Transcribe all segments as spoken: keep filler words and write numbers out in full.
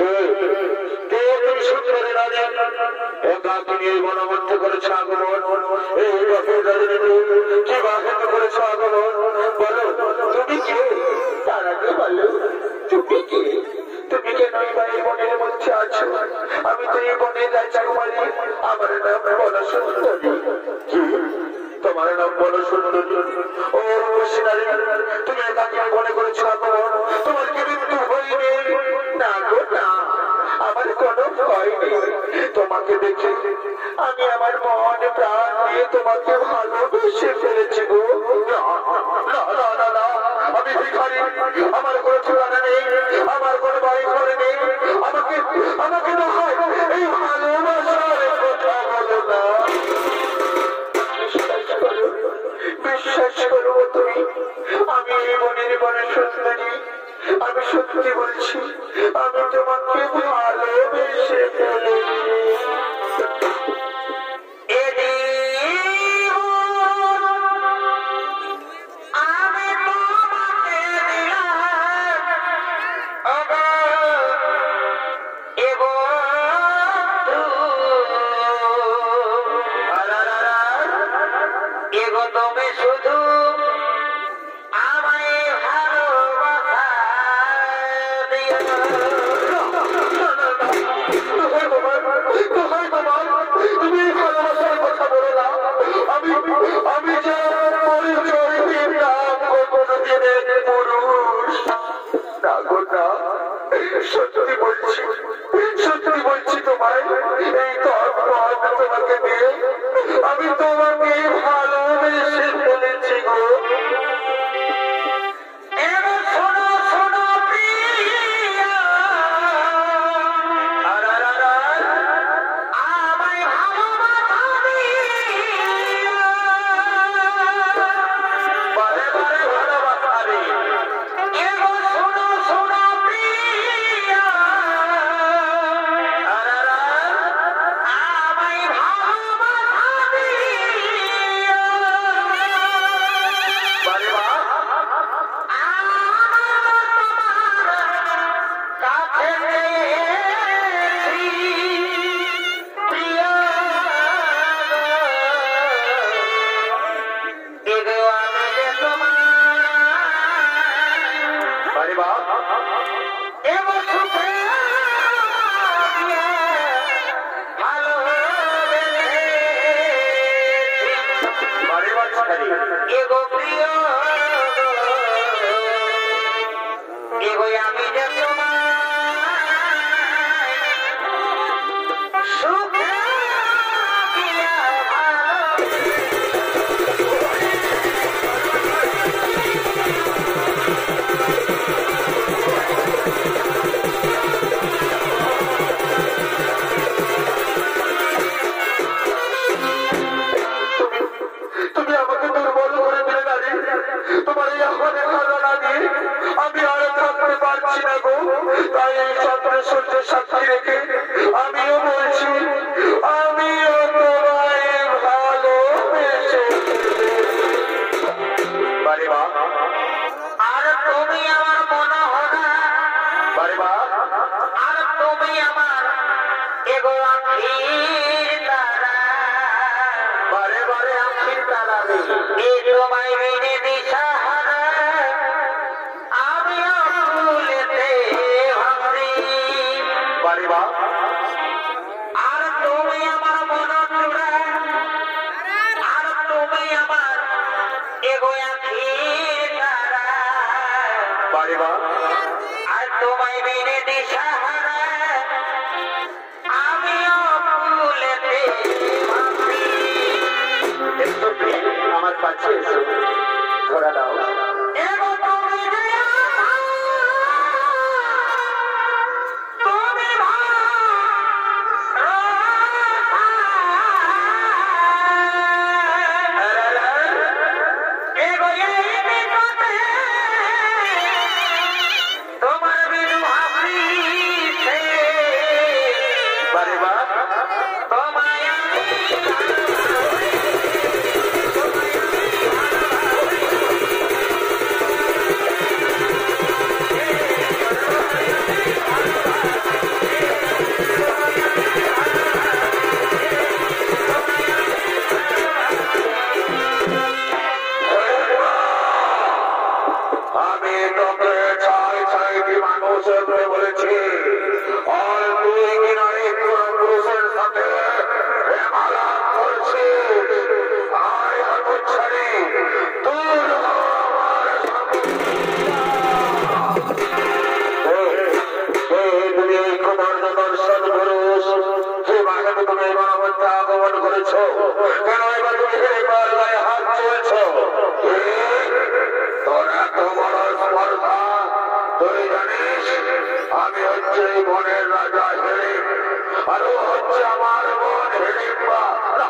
কে তুমি সুন্দরী রাজা একা তুমি এই বনমধ্যে করেছো আগমন এই গভীর রজনীতে কি বাহিত করেছো আগমন বলো তুমি কে তার আগে বলো তুমি কে তুমি কেন এই বনের মধ্যে আছো আমি তো এই বনের রাজকুমারী আমার নাম বনসুন্দরী তোমার নাম বনসুন্দরী ও রূপসী তুমি একাকে মনে করেছো আগমন তোমার কি মৃত্যু হয়নি না গো না আমার কোনো ভয় নেই তোমাকে দেখে আমি আমার মন প্রাণ দিয়ে তোমাকে ভালোবেসে ফেলেছি গো না না না না আমি ভিখারি আমার কোনো ঠিকানা নেই আমার কোনো বাড়ি ঘর নেই আমাকে আমাকে তো হয় এই ভালোবাসার কথা বলো না বিশ্বাস করো বিশ্বাস করো তুমি আমি এই মনের মনে সুন্দরী আমি সত্যি বলছি আমি তোমাকে ভালোবেসে ফেলেছি আমি যে পরিচয় দিলাম কোনদিনের পুরুষ না গো না সত্যি বলছি সত্যি বলছি তোমায় এই তোমাকে দিয়ে আমি তোমাকে ভালোবেসে ফেলেছি গো আমার কাছে এসো ধরা দাও তোমার বিনু হাফি কুমার্য দর্শন পুরুষ হে মাকে তুমি এবার মধ্যে আগমন করেছ কেন এবার তুমি এবার গায়ে হাত চলছ তোর এত বড় স্পর্ধা তুই জানিস আমি হচ্ছে এই বনের রাজা হিড়িম আর ও হচ্ছে আমার বোন হিড়িম্বা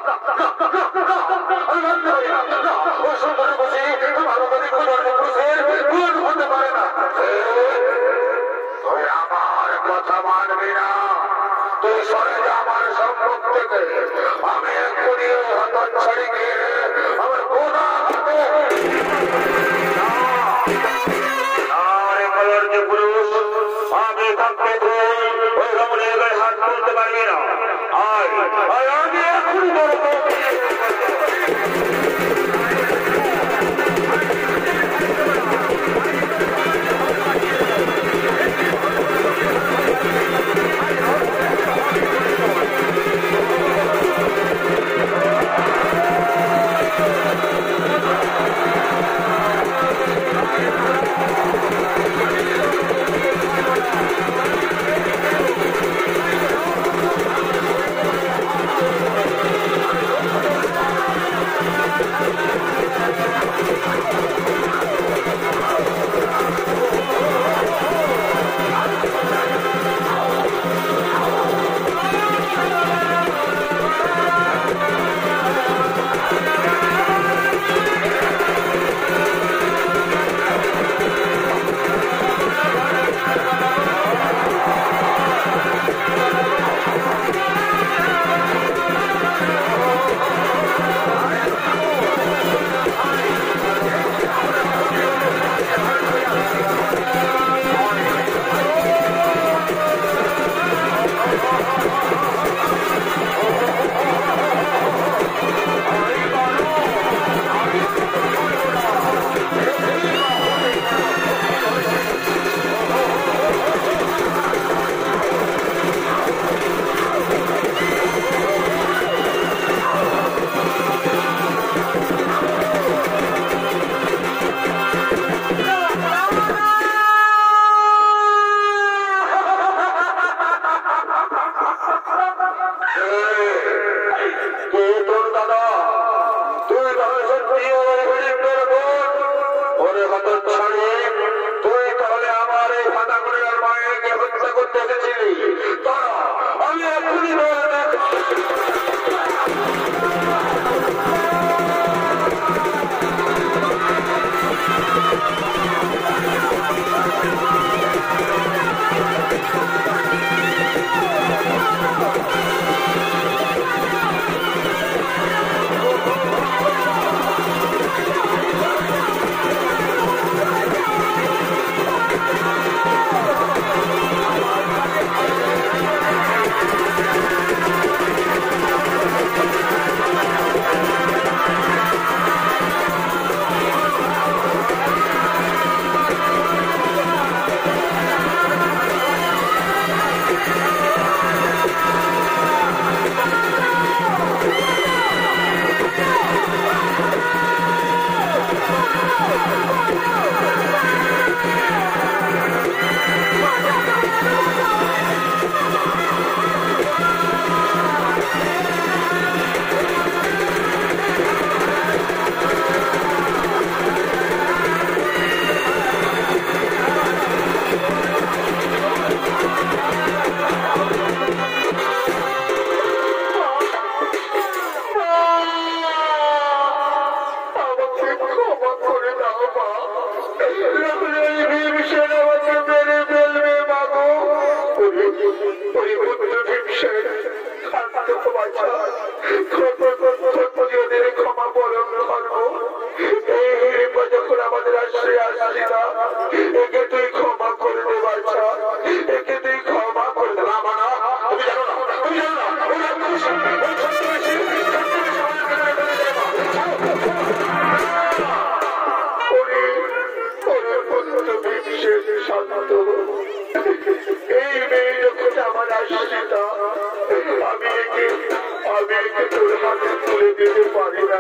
তুই আমার কথা মানবি না তুই সরে যা আমার সম্মুখ থেকে আমি এক্ষুনি হতন ছাড়িকে আমার গোনা পুরুষ আমি থাকতে তুই ওই রমণের গায়ে হাত তুলতে পারবি না আর আমি এক্ষুনি বলবো আমি একে আমি একে তোর হাতে তুলে দিতে পারি না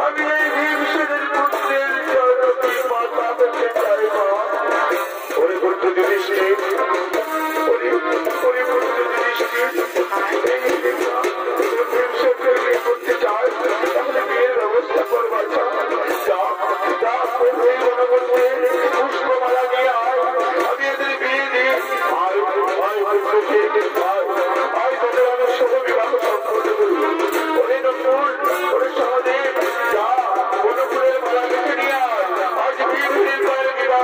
আমি এই ভীমসেনের পুত্রের জননী মাতা হতে চাই মা। ওরে পুত্র যুধিষ্ঠির, ওরে ওরে পুত্র যুধিষ্ঠির, এই ভীমসেনকে বিয়ে করতে চায় তাহলে বিয়ের ব্যবস্থা করবার যা যা এই বনবন্তে পুষ্পমালা নিয়ে আয়, আমি এদের বিয়ে দিই। আয় আয় পুত্রকে আয় আয় তোদের আমি শুভ বিবাহ সম্পন্ন করি। ওরে নকুল, ওরে সহদেব, যা বনকুলের মালা গেছে নিয়ে আয়, আজ ভীমের পায়ের বিবাহ।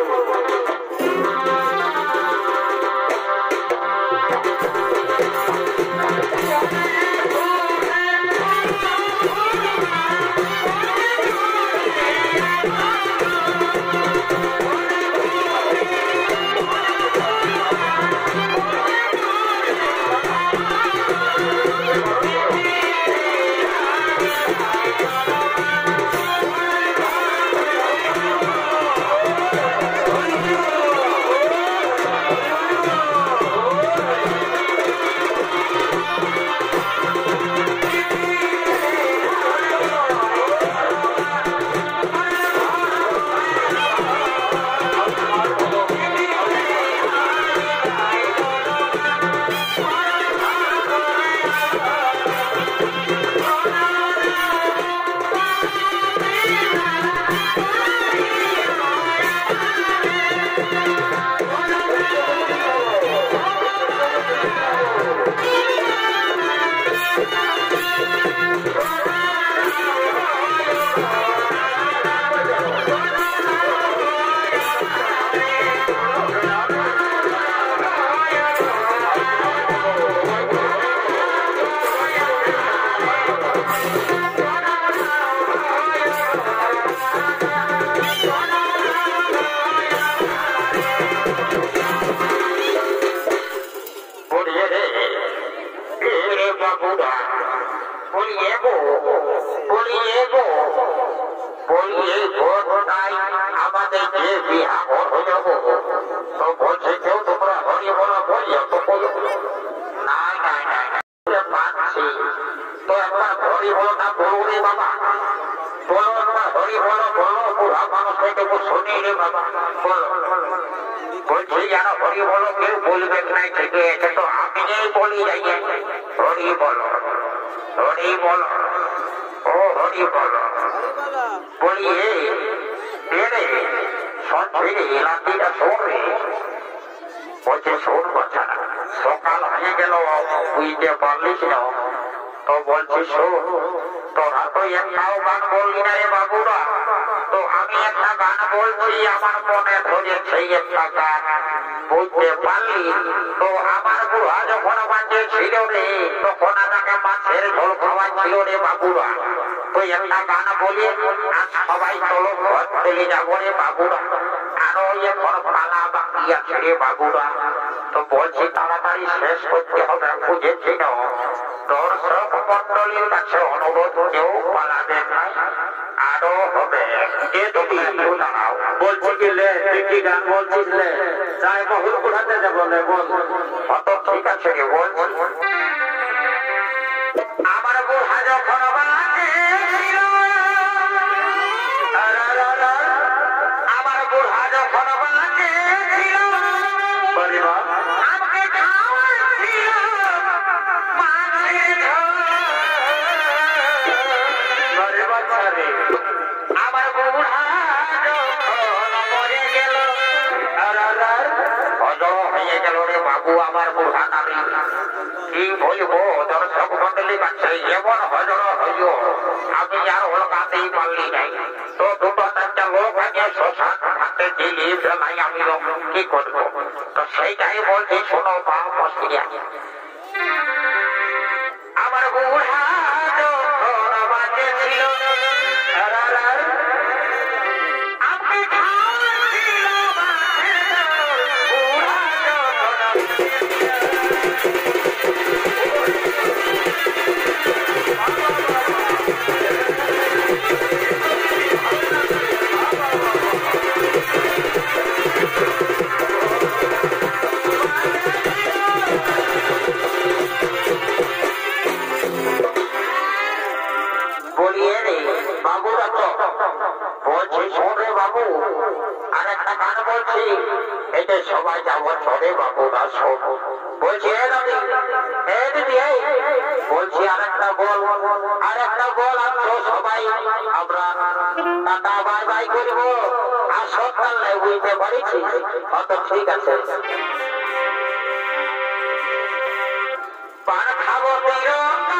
সকাল হয়ে গেল বুঝতে পারলিস না তো বলছিস তোরা তো একটাও গান বললি না রে বাবুরা। তো আমি একটা গান বলছি, আমার মনে ধরেছে একটা গান, বুঝতে পারলি? তো আমার বুড়া যখন বাঁচে ছিল রে তখন আমাকে মাছের ঝোল খাওয়াচ্ছিল রে বাবুরা। তো একটা গান বলি আর সবাই চলো ঘর চলে যাবো রে বাবুরা। আরো এখন পালা বাকি আছে রে বাবুরা। তো বলছি তাড়াতাড়ি শেষ করতে হবে, বুঝেছি না? দর্শক মন্ডলীর কাছে অনুরোধ, কেউ পালাবে নাই, আরো হবে। দাঁড়াও, বলছি কি লে তুই কি গান বলছিস লে? যাই বহুল কোথাতে যাবো লে বল। অত ঠিক আছে রে বল। আমার বুড়া যখন আমার বুড়া যখন বাবু আমার বুড়া নারী কি বলবো, দর্শক মন্ডলী কাছে এমন হজর হইল আমি আর ওলকাতেই পারলি নাই। তো দুটো চারটা লোক আগে শ্মশান ঘাটে দিলি ফেলাই, আমি কি করবো? তো সেইটাই বলছি, শোনো বা মশিয়া। আমার বুড়া যখন বাঁচে ছিল আপনি খাওয়াছিল বুড়া যখন দাদি এতে সবাই যাবো চলে বাবু না শোন বলছি এ দাদি এ দিদি বলছি আর একটা বল আর একটা বল আনছো সবাই আমরা টাটা বাই বাই করবো আর সকাল নাই বুঝতে পারিছি অত ঠিক আছে পান খাবো